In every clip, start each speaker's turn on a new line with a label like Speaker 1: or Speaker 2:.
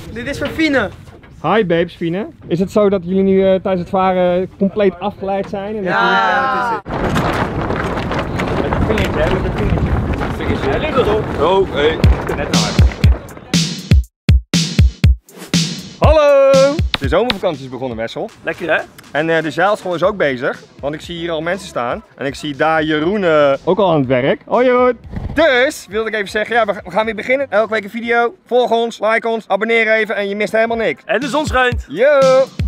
Speaker 1: Dit is voor Fine.
Speaker 2: Hi babes, Fine. Is het zo dat jullie nu tijdens het varen compleet afgeleid zijn? En
Speaker 1: Ja, dat is het.
Speaker 2: Met een vingertje, hè? Met een vingertje. Hij ligt erop.
Speaker 3: Oh, hey.
Speaker 2: Net naar. Hallo! De zomervakantie is begonnen, Wessel.
Speaker 3: Lekker hè?
Speaker 2: En de zeilschool is ook bezig, want ik zie hier al mensen staan. En ik zie daar Jeroen ook al aan het werk. Hoi Jeroen! Dus wilde ik even zeggen, ja, we gaan weer beginnen. Elke week een video. Volg ons, like ons, abonneer even en je mist helemaal niks.
Speaker 3: En de zon schijnt.
Speaker 2: Yo!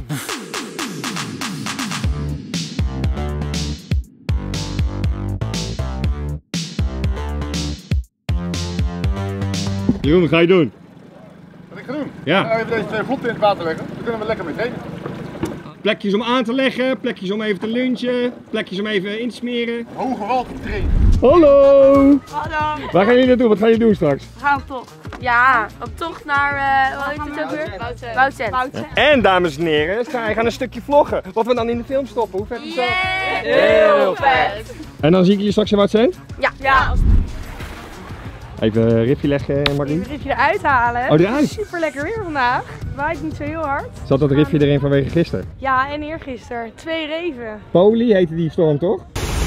Speaker 2: Jeroen, wat ga je doen?
Speaker 4: Wat ik ga doen?
Speaker 2: Ja.
Speaker 4: Nou, even deze twee vlotten in het water leggen. Dan kunnen we lekker mee trainen.
Speaker 2: Plekjes om aan te leggen, plekjes om even te lunchen, plekjes om even in te smeren.
Speaker 4: Hoge wal te trainen.
Speaker 2: Hallo!
Speaker 5: Hallo,
Speaker 2: Waar gaan jullie naartoe? Wat gaan jullie doen straks?
Speaker 5: we gaan op tocht. Ja, op tocht naar, hoe heet het ook weer? Woudcent.
Speaker 2: En dames en heren, zij gaan een stukje vloggen. Wat we dan in de film stoppen. Hoe vet is dat?
Speaker 5: Heel vet.
Speaker 2: En dan zie ik je straks in Woudcent?
Speaker 5: Ja.
Speaker 2: Even een riffje leggen, Marien.
Speaker 5: Even een riffje eruit halen.
Speaker 2: Oh, eruit?
Speaker 5: Super lekker weer vandaag. Waait niet zo heel hard.
Speaker 2: Zat dat riffje erin vanwege gisteren?
Speaker 5: Ja, en eergisteren. 2 reven.
Speaker 2: Poli heette die storm toch?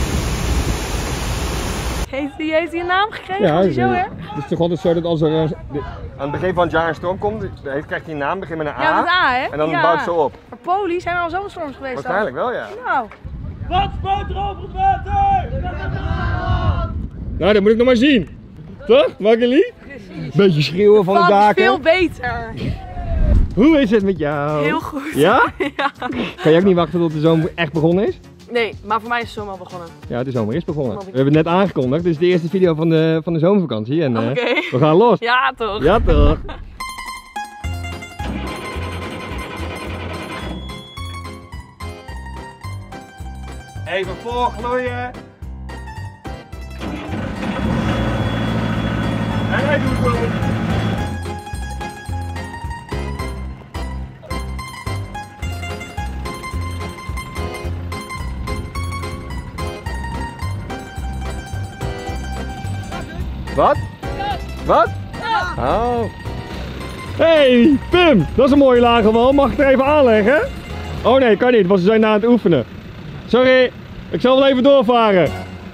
Speaker 5: Heeft hij een naam gekregen?
Speaker 2: Ja,
Speaker 5: Was hij zo erg?
Speaker 2: het is toch altijd zo dat als er aan het begin van het jaar een storm komt, krijgt hij een naam, begint met een A.
Speaker 5: Ja, met A hè?
Speaker 2: En dan
Speaker 5: ja.
Speaker 2: bouwt het zo op.
Speaker 5: Maar Poli, zijn er al zo'n storms geweest dan?
Speaker 2: Waarschijnlijk wel, ja.
Speaker 5: Nou.
Speaker 3: Wat spuit er over het water?
Speaker 2: Nou, dat moet ik nog maar zien. Toch, Magali? Beetje schreeuwen van de daken.
Speaker 5: Veel beter.
Speaker 2: Hoe is het met jou?
Speaker 5: Heel goed.
Speaker 2: Ja?
Speaker 5: Ja.
Speaker 2: Kan je ook niet wachten tot de zomer echt begonnen is?
Speaker 5: Nee, maar voor mij is het zomaar begonnen.
Speaker 2: Ja, de zomer is begonnen. We hebben het net aangekondigd, dit is de eerste video van de zomervakantie en
Speaker 5: Oké.
Speaker 2: we gaan los.
Speaker 5: Ja, toch?
Speaker 2: Ja toch? Even voorgloeien. En hij doet het. Wat? Wat? Oh. Hey, Pim, dat is een mooie lage wal. Mag ik er even aanleggen? Oh nee, kan niet, want ze zijn aan het oefenen. Sorry, ik zal wel even doorvaren.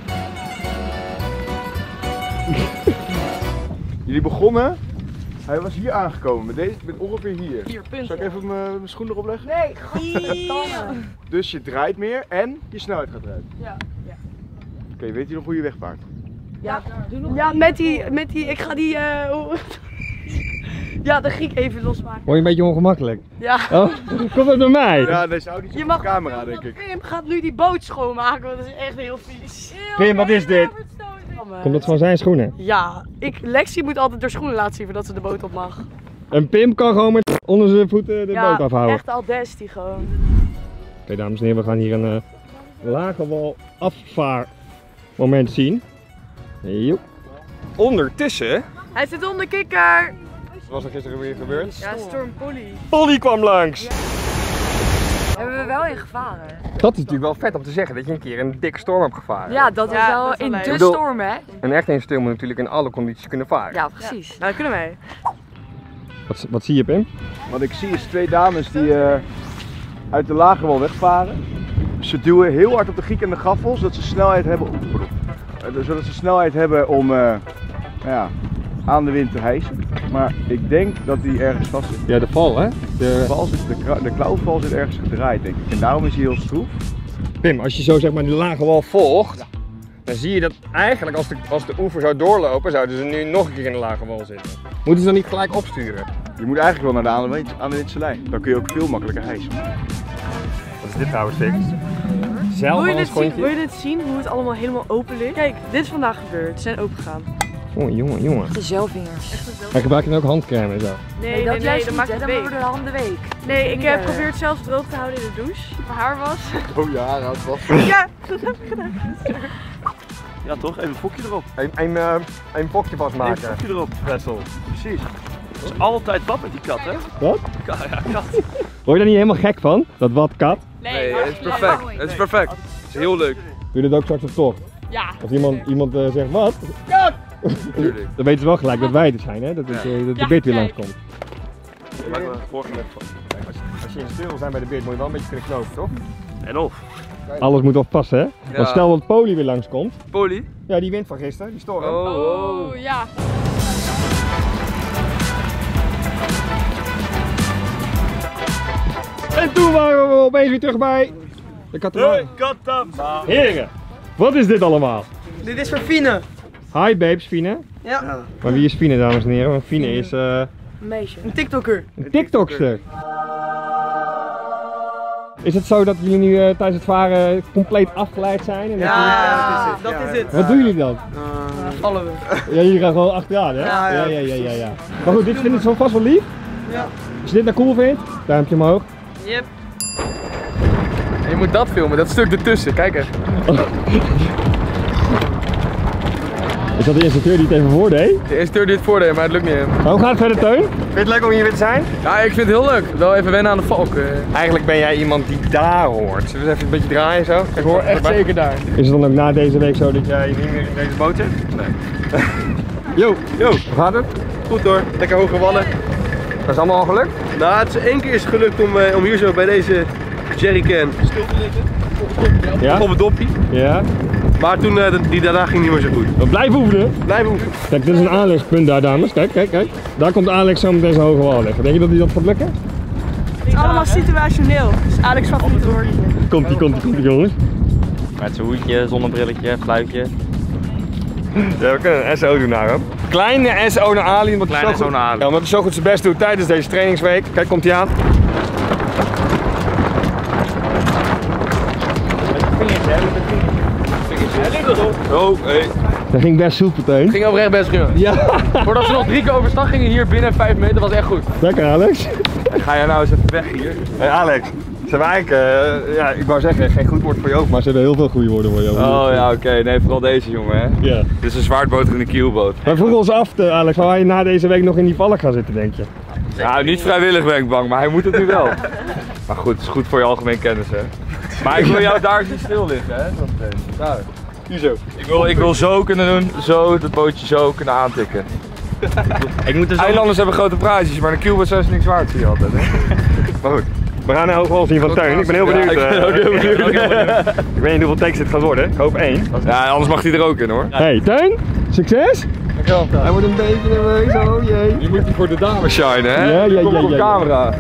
Speaker 4: Jullie begonnen. Hij was hier aangekomen. Met ongeveer hier.
Speaker 5: 4 punten.
Speaker 4: Zal ik even mijn schoen erop leggen?
Speaker 5: Nee,
Speaker 4: Dus je draait meer en je snelheid gaat eruit.
Speaker 5: Ja.
Speaker 4: Oké, weet je nog hoe je wegvaart?
Speaker 5: Ja, met die, ik ga die, ja, de Griek even losmaken.
Speaker 2: Word je een beetje ongemakkelijk?
Speaker 5: Ja.
Speaker 2: Oh, komt dat door mij?
Speaker 4: Ja, deze houdt niet
Speaker 5: Je
Speaker 4: op
Speaker 5: mag
Speaker 4: de camera, denk ik.
Speaker 5: Pim gaat nu die boot schoonmaken, want dat is echt heel vies.
Speaker 2: Pim, wat is dit? Komt dat van zijn schoenen?
Speaker 5: Ja, Lexi moet altijd haar schoenen laten zien voordat ze de boot op mag.
Speaker 2: En Pim kan gewoon met onder zijn voeten de boot afhouden.
Speaker 5: Echt al desti gewoon.
Speaker 2: Oké, dames en heren, we gaan hier een lage wal afvaarmoment zien. Joep. Ondertussen,
Speaker 5: Hij zit onder kikker.
Speaker 2: wat was er gisteren weer gebeurd?
Speaker 5: Ja, Storm Polly.
Speaker 2: Polly kwam langs!
Speaker 6: Hebben we wel in gevaren?
Speaker 2: Dat is natuurlijk wel vet om te zeggen, dat je een keer een dikke storm hebt gevaren.
Speaker 6: Ja, dat is
Speaker 5: Ja,
Speaker 6: wel
Speaker 5: dat is wel
Speaker 6: in
Speaker 5: leuk.
Speaker 6: de
Speaker 2: Ik bedoel-
Speaker 6: storm, hè?
Speaker 2: Een echt instuur moet natuurlijk in alle condities kunnen varen.
Speaker 6: Ja, precies.
Speaker 5: Nou, dat kunnen wij.
Speaker 2: Wat zie je, Pim?
Speaker 4: Wat ik zie is 2 dames die uit de lage wal wegvaren. Ze duwen heel hard op de giek en de gaffel, zodat ze snelheid hebben, om ja, aan de wind te hijsen. Maar ik denk dat die ergens vast zit.
Speaker 2: Ja, de val hè?
Speaker 4: De klauwval zit ergens gedraaid, denk ik. En daarom is hij heel stroef.
Speaker 2: Pim, als je zo zeg maar die lage wal volgt, dan zie je dat eigenlijk als de oever zou doorlopen, zouden ze nu nog een keer in de lage wal zitten. Moeten ze dan niet gelijk opsturen?
Speaker 4: Je moet eigenlijk wel naar de aan de windse lijn. Dan kun je ook veel makkelijker hijsen.
Speaker 2: Wat is dit trouwens, Fix?
Speaker 5: Wil je
Speaker 2: Zelfhandschoentje?
Speaker 5: dit zien hoe het allemaal helemaal open ligt? Kijk, dit is vandaag gebeurd. Ze zijn open gegaan.
Speaker 2: Jongen.
Speaker 6: De zelvingers.
Speaker 2: En gebruik je dan ook handcrème en zo?
Speaker 5: Nee,
Speaker 6: dat juist
Speaker 5: dan
Speaker 6: niet,
Speaker 5: maakt
Speaker 6: hè?
Speaker 5: het
Speaker 6: Dan worden
Speaker 5: week.
Speaker 6: de handen week.
Speaker 5: Nee, ik
Speaker 6: Niet
Speaker 5: heb
Speaker 6: erg.
Speaker 5: geprobeerd zelf droog te houden in de douche. Mijn haar was.
Speaker 4: Oh ja, dat was.
Speaker 5: Ja, dat heb ik gedaan.
Speaker 3: Ja toch, even een fokje erop.
Speaker 2: Een pokje vastmaken.
Speaker 3: Even een fokje erop.
Speaker 2: Wessel.
Speaker 3: Precies. Dat is altijd wat met die kat hè?
Speaker 2: Wat?
Speaker 3: Ja, kat.
Speaker 2: Word je daar niet helemaal gek van? Dat wat kat?
Speaker 3: Nee, het is perfect. Het is perfect. Het is heel leuk.
Speaker 2: Doe je dat ook straks op tocht?
Speaker 5: Ja.
Speaker 2: Als iemand zegt wat?
Speaker 3: Tuurlijk.
Speaker 2: Dan weten ze wel gelijk dat wij het zijn, hè? Dat de beert weer langskomt.
Speaker 3: Maak er vorige net van.
Speaker 2: Kijk, als je in stil wil zijn bij de beurt moet je wel een beetje kunnen knopen, toch?
Speaker 3: En of.
Speaker 2: Alles moet oppassen, hè?
Speaker 3: Ja.
Speaker 2: Want stel dat Poli weer langskomt.
Speaker 3: Poli?
Speaker 2: Ja, die wint van gisteren, die storm.
Speaker 5: Oh, ja.
Speaker 2: En toen waren we opeens weer terug bij de katamaran.
Speaker 3: Katamaran.
Speaker 2: Heren, wat is dit allemaal?
Speaker 1: Dit is voor Fine.
Speaker 2: Hi babes, Fine.
Speaker 1: Ja.
Speaker 2: Maar wie is Fine, dames en heren? Want Fine is
Speaker 6: Een meisje.
Speaker 1: Een TikToker.
Speaker 2: een TikTokster. Is het zo dat jullie nu tijdens het varen compleet afgeleid zijn? En
Speaker 1: Ja, dat is het.
Speaker 2: Wat doen jullie dan?
Speaker 1: Vallen we.
Speaker 2: Ja, jullie gaan gewoon achteraan, hè?
Speaker 1: Ja, ja.
Speaker 2: Ja. Maar goed, dit vindt het zo vast wel lief.
Speaker 1: Ja.
Speaker 2: Als je dit nou cool vindt, duimpje omhoog.
Speaker 1: Yep.
Speaker 7: Je moet dat filmen, dat stuk ertussen, kijk eens.
Speaker 2: Is dat de instructeur die het even voordeed?
Speaker 7: De instructeur die het voordeed, maar het lukt niet hem.
Speaker 2: Maar hoe gaat het verder, Teun? Vind je het leuk om hier weer te zijn?
Speaker 7: Ja, ik vind het heel leuk. Wel even wennen aan de valk.
Speaker 2: Eigenlijk ben jij iemand die daar hoort. Zullen we eens even een beetje draaien zo?
Speaker 7: Ik hoor echt zeker daar.
Speaker 2: Is het dan ook na deze week zo dat jij niet meer in deze boot zit? Nee. Yo, hoe gaat het?
Speaker 8: Goed hoor, lekker hoge wallen.
Speaker 2: Dat is allemaal al gelukt?
Speaker 8: Nou, het is één keer is gelukt om hier zo bij deze jerrycan stil te liggen.
Speaker 2: Ja?
Speaker 8: Op het doppie.
Speaker 2: Ja.
Speaker 8: Maar toen, die daarna ging niet meer zo goed.
Speaker 2: We blijven oefenen.
Speaker 8: Blijven oefenen.
Speaker 2: Kijk, dit is een aanlegpunt daar, dames. Kijk. Daar komt Alex zo meteen zijn hoge wal leggen. Denk je dat hij dat gaat lukken?
Speaker 5: Het is allemaal situationeel. Dus Alex favoriete woordje.
Speaker 2: Komt-ie, jongens.
Speaker 3: Met zijn hoedje, zonnebrilletje, fluitje.
Speaker 2: Ja, we kunnen een SO doen naar hem. Kleine SO naar Ali. Omdat
Speaker 3: Kleine SO naar Ali.
Speaker 2: Ja, omdat hij zo goed zijn best doet tijdens deze trainingsweek. Kijk, komt hij aan.
Speaker 3: Oh, hey.
Speaker 2: Dat ging best soepel, Teun.
Speaker 7: Ging oprecht best prima.
Speaker 2: Ja.
Speaker 7: Voordat ze nog 3 keer overstag gingen hier binnen 5 meter, was echt goed.
Speaker 2: Lekker, Alex.
Speaker 3: Ga jij nou eens even weg hier?
Speaker 2: Hey Alex, ze hebben eigenlijk, ja, ik wou zeggen geen goed woord voor je over, maar ze hebben heel veel goede woorden voor je over.
Speaker 3: Oh ja, oké. Nee, vooral deze jongen hè.
Speaker 2: Ja.
Speaker 3: Dit is een zwaardboter in een kielboot.
Speaker 2: We vroegen ons af, Alex, waar je na deze week nog in die vallen gaan zitten, denk je?
Speaker 3: Nou, niet vrijwillig ben ik bang, maar hij moet het nu wel. Maar goed, het is goed voor je algemeen kennis hè. Maar ik wil jou daar niet stil liggen hè. Daar.
Speaker 2: Hier zo.
Speaker 3: Ik wil zo kunnen doen, zo het bootje zo kunnen aantikken. Ik moet Eilanders hebben grote praatjes, maar een kielboot zijn ze niks waard, zie je altijd hè.
Speaker 2: Maar goed, we gaan een hoge wal zien van Teun. Ik ben heel benieuwd.
Speaker 3: Ja, ik ben ook heel benieuwd.
Speaker 2: Ik weet niet hoeveel takes dit gaat worden, ik hoop 1.
Speaker 3: Ja, anders mag hij er ook in hoor.
Speaker 2: Hey Teun, succes!
Speaker 7: Dankjewel.
Speaker 2: Hij wordt een beetje nerveus, oh jee.
Speaker 3: Je moet die voor de dames shinen hè.
Speaker 2: Ja.
Speaker 3: Kom op camera.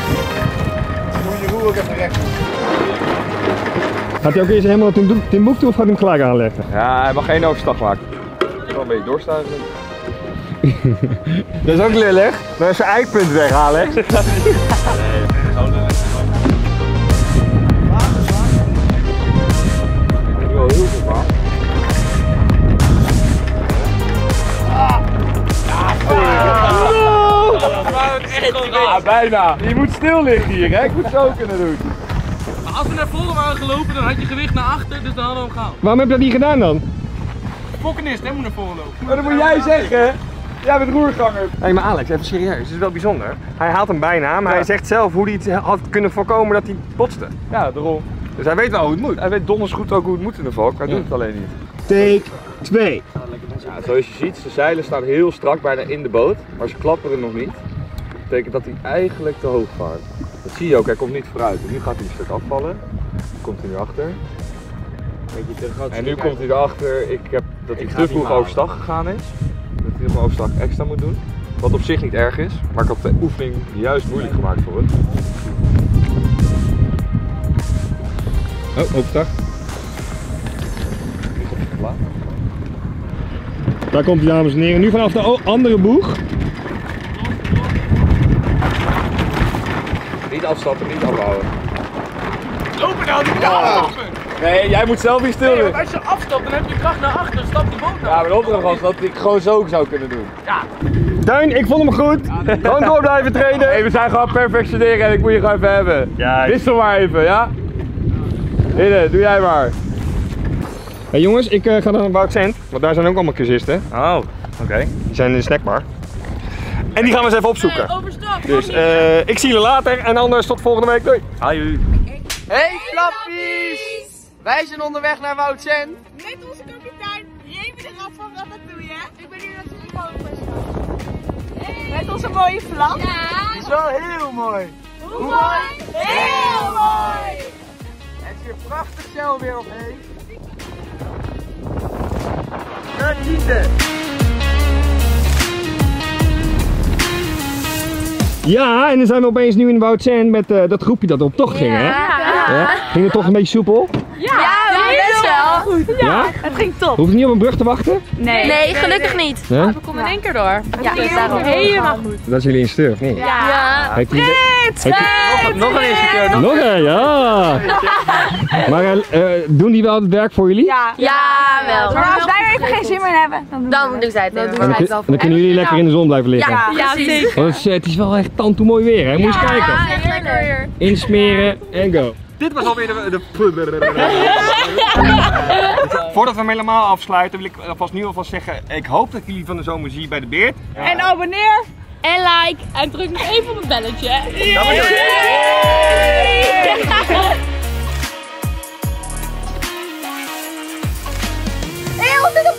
Speaker 2: Gaat hij ook eerst helemaal naar Timbuktu of gaat hij hem gelijk aanleggen?
Speaker 3: Ja, hij mag geen overstag maken. Wel een beetje doorstuiven.
Speaker 2: Dat is ook lillig. Dat is zijn eikpunt weg, Alex.
Speaker 3: Ja, bijna. Je moet stil liggen hier, hè? Ik moet zo kunnen doen.
Speaker 7: Maar als we naar voren waren gelopen, dan had je gewicht naar achter, dus dan hadden we hem gehaald.
Speaker 2: Waarom heb je dat niet gedaan dan?
Speaker 7: Fokkenist, hè, moet naar voren lopen.
Speaker 3: Maar dat moet jij zeggen. Jij bent roerganger.
Speaker 2: Hé, maar Alex, even serieus, het is wel bijzonder. Hij haalt hem bijna, maar hij zegt zelf hoe hij het had kunnen voorkomen dat hij botste.
Speaker 3: Ja, daarom.
Speaker 2: Dus hij weet wel hoe het moet.
Speaker 3: Hij weet donders goed ook hoe het moet in de valk, hij doet het alleen niet.
Speaker 2: Take 2.
Speaker 3: Ja, zoals je ziet, zijn zeilen staan heel strak bijna in de boot, maar ze klapperen nog niet. Dat betekent dat hij eigenlijk te hoog vaart. Dat zie je ook, hij komt niet vooruit. En nu gaat hij een stuk afvallen. Dan komt hij nu achter. En nu komt hij erachter dat hij te vroeg overstag gegaan is. Dat hij nog een overstag extra moet doen. Wat op zich niet erg is, maar ik had de oefening juist moeilijk gemaakt voor hem.
Speaker 2: Oh, overstag. Daar komt hij, dames en heren. Nu vanaf de andere boeg.
Speaker 3: Niet afstappen, niet afhouden.
Speaker 7: Lopen nou, die kracht
Speaker 3: Nee, jij moet zelf hier stil liggen.
Speaker 7: Als je afstapt, dan heb je kracht naar achter, stap die boot naar.
Speaker 3: Ja, maar de opdracht was dat ik gewoon zo zou kunnen doen.
Speaker 2: Teun, ik vond hem goed. Gewoon door blijven trainen.
Speaker 3: Hey, we zijn gewoon perfectioneren en ik moet je gewoon even hebben.
Speaker 2: Ja.
Speaker 3: Wissel maar even, ja? Hidde, doe jij maar.
Speaker 2: Hey jongens, ik ga naar Wout Cent, want daar zijn ook allemaal cursisten.
Speaker 3: Oh, oké.
Speaker 2: Die zijn in de snackbar. En die gaan we eens even opzoeken.
Speaker 5: Overstap.
Speaker 2: Dus ik zie jullie later en anders tot volgende week. Doei.
Speaker 3: Aju.
Speaker 1: Hey flappies! Wij zijn onderweg naar Wout Cent.
Speaker 5: Met onze kapitein. Jemen de rat van wat dat doe je, hè? Ik ben hier natuurlijk ook. Hey! Met onze mooie vlag. Ja.
Speaker 1: Die is wel heel mooi.
Speaker 5: Hoe mooi? Heel mooi.
Speaker 1: Het is hier prachtig zeil weer omheen. Genieten.
Speaker 2: Ja, en dan zijn we opeens nu in Woudsend met dat groepje dat op tocht ging, hè? Ja. Ging het toch een beetje soepel?
Speaker 5: Ja, best wel. Goed.
Speaker 2: Ja?
Speaker 5: Het ging top.
Speaker 2: Hoeft niet op een brug te wachten?
Speaker 5: Nee, gelukkig niet.
Speaker 2: Huh?
Speaker 5: We komen in één keer door. Ja, helemaal goed.
Speaker 2: Dat is jullie instructeur, of niet?
Speaker 5: Ja.
Speaker 2: Heeft hij-
Speaker 1: Nog een instructeur.
Speaker 2: Nog een, ja! Maar doen die wel het werk voor jullie?
Speaker 5: Ja, wel.
Speaker 6: Maar als wij er even geen zin meer in hebben,
Speaker 5: Dan doen zij het even.
Speaker 2: Dan kunnen jullie lekker in de zon blijven liggen.
Speaker 5: Ja, zeker.
Speaker 2: Want het is wel echt tandtoe mooi weer, hè? Moet je eens kijken.
Speaker 5: Ja, echt lekker weer.
Speaker 2: Insmeren en go.
Speaker 3: Dit was alweer de...
Speaker 2: Voordat we hem helemaal afsluiten wil ik alvast zeggen, ik hoop dat jullie van de zomer zien bij de Beert.
Speaker 5: En abonneer. En like. En druk nog even op het belletje.
Speaker 2: Dat bedoel ik.
Speaker 5: Hey, altijd op